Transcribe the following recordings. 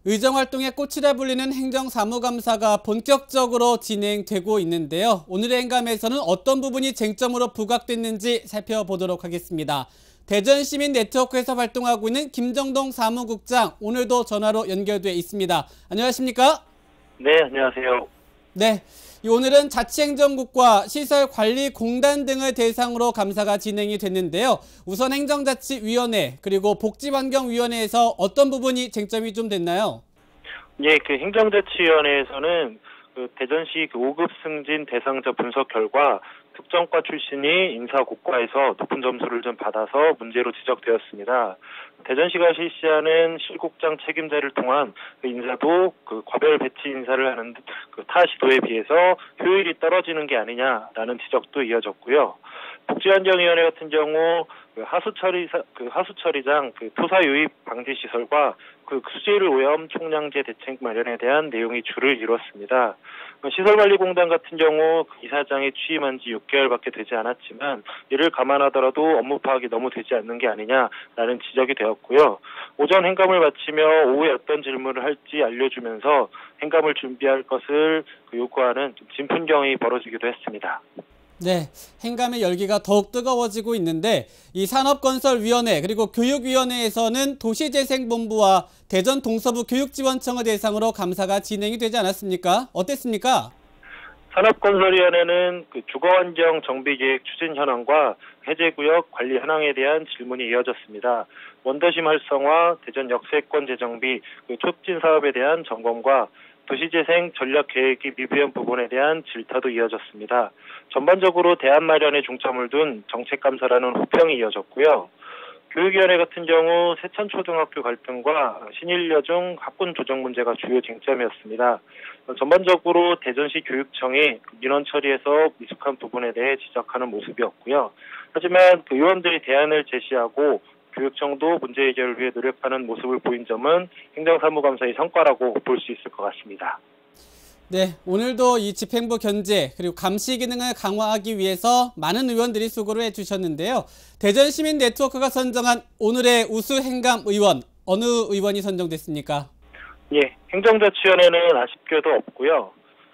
의정활동의 꽃이라 불리는 행정사무감사가 본격적으로 진행되고 있는데요. 오늘의 행감에서는 어떤 부분이 쟁점으로 부각됐는지 살펴보도록 하겠습니다. 대전시민 네트워크에서 활동하고 있는 김정동 사무국장, 오늘도 전화로 연결돼 있습니다. 안녕하십니까? 네, 안녕하세요. 네, 오늘은 자치행정국과 시설관리공단 등을 대상으로 감사가 진행이 됐는데요. 우선 행정자치위원회 그리고 복지환경위원회에서 어떤 부분이 쟁점이 좀 됐나요? 예, 행정자치위원회에서는 대전시 5급 승진 대상자 분석 결과 특정과 출신이 인사고과에서 높은 점수를 좀 받아서 문제로 지적되었습니다. 대전시가 실시하는 실국장 책임자를 통한 인사도 과별 배치 인사를 하는 타 시도에 비해서 효율이 떨어지는 게 아니냐라는 지적도 이어졌고요. 복지환경위원회 같은 경우 하수처리장 토사 유입 방지 시설과 수질 오염 총량제 대책 마련에 대한 내용이 주를 이뤘습니다. 시설관리공단 같은 경우 이사장이 취임한 지 6개월밖에 되지 않았지만 이를 감안하더라도 업무 파악이 너무 되지 않는 게 아니냐라는 지적이 되었고요. 오전 행감을 마치며 오후에 어떤 질문을 할지 알려주면서 행감을 준비할 것을 요구하는 진풍경이 벌어지기도 했습니다. 네, 행감의 열기가 더욱 뜨거워지고 있는데 이 산업건설위원회 그리고 교육위원회에서는 도시재생본부와 대전 동서부 교육지원청을 대상으로 감사가 진행이 되지 않았습니까? 어땠습니까? 산업건설위원회는 주거환경 정비계획 추진 현황과 해제구역 관리 현황에 대한 질문이 이어졌습니다. 원도심 활성화, 대전 역세권 재정비, 촉진 사업에 대한 점검과 도시재생 전략계획이 미비한 부분에 대한 질타도 이어졌습니다. 전반적으로 대안 마련에 중점을 둔 정책감사라는 호평이 이어졌고요. 교육위원회 같은 경우 세천초등학교 갈등과 신일여중 학군 조정 문제가 주요 쟁점이었습니다. 전반적으로 대전시 교육청이 민원 처리에서 미숙한 부분에 대해 지적하는 모습이었고요. 하지만 의원들이 대안을 제시하고 교육청도 문제 해결을 위해 노력하는 모습을 보인 점은 행정사무감사의 성과라고 볼 수 있을 것 같습니다. 네, 오늘도 이 집행부 견제 그리고 감시 기능을 강화하기 위해서 많은 의원들이 수고를 해주셨는데요. 대전시민 네트워크가 선정한 오늘의 우수 행감 의원, 어느 의원이 선정됐습니까? 예, 행정자치위원회는 아쉽게도 없고요.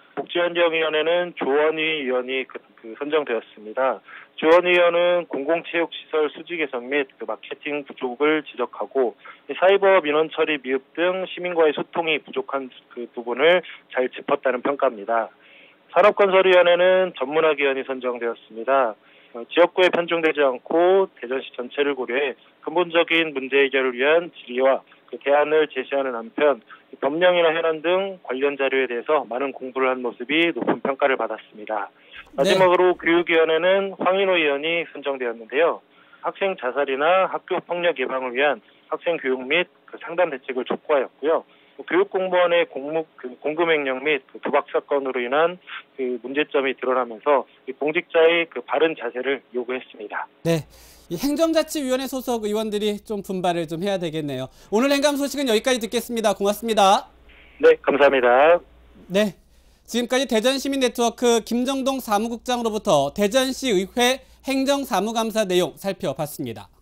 복지환경위원회는 조원희 의원이 선정되었습니다. 조원희 의원은 공공체육시설 수지 개선 및 마케팅 부족을 지적하고 사이버 민원 처리 미흡 등 시민과의 소통이 부족한 부분을 잘 짚었다는 평가입니다. 산업건설위원회는 전문학 의원이 선정되었습니다. 지역구에 편중되지 않고 대전시 전체를 고려해 근본적인 문제 해결을 위한 질의와 대안을 제시하는 한편 법령이나 현안 등 관련 자료에 대해서 많은 공부를 한 모습이 높은 평가를 받았습니다. 마지막으로 교육위원회는 황인호 의원이 선정되었는데요. 학생 자살이나 학교 폭력 예방을 위한 학생 교육 및 상담 대책을 촉구하였고요. 교육공무원의 공금횡령 및 도박 사건으로 인한 문제점이 드러나면서 공직자의 바른 자세를 요구했습니다. 네. 이 행정자치위원회 소속 의원들이 좀 분발을 좀 해야 되겠네요. 오늘 행감 소식은 여기까지 듣겠습니다. 고맙습니다. 네, 감사합니다. 네, 지금까지 대전시민네트워크 김정동 사무국장으로부터 대전시의회 행정사무감사 내용 살펴봤습니다.